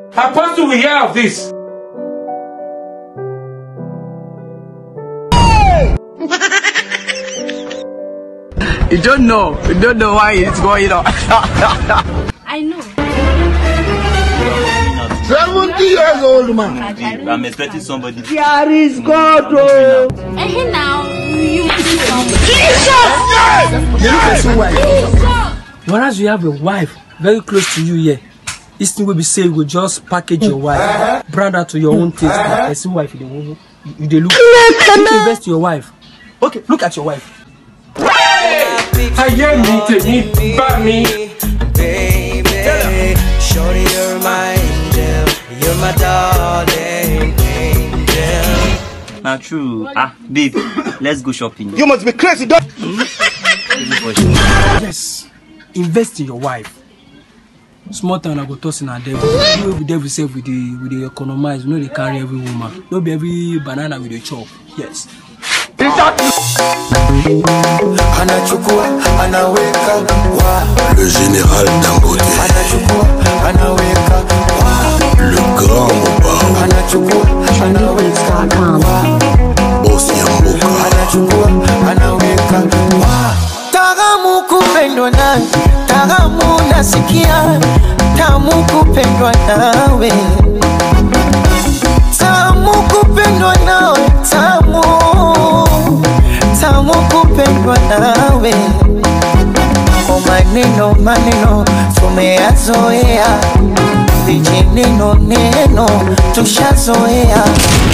Apostle will hear of this. You don't know why it's going on. I know. 70 years old man. I'm expecting somebody. Here is God. And now you Jesus! Yes! Whereas you have a wife very close to you here, this thing will be said, will just package your wife, brand her to your own taste. I see wife you they look. You invest in your wife. Okay, look at your wife. I hear me, take me, back me. Baby, shorty, you're my angel. You're my darling angel. Not true. Babe, let's go shopping. You must be crazy, dog. Yes, invest in your wife. Small town I go toss in a devil. You will be devil self with the economize. You know they carry every woman. Not be every banana with a chop. Yes. Anachukua, anaweka, wa. Le général Dangote. Anachukua, anaweka, wa. Le grand Mobao. Anachukua, anaweka, wa. Boss Yamboka. Anachukua, anaweka, wa. Tagamu kupendwa nawe, tagamu nasikia, tamu kupendwa nawe. Tamu kupendwa nawe, tamu kupendwa nawe. O maneno tumeyazoea, vijineno tushazoea.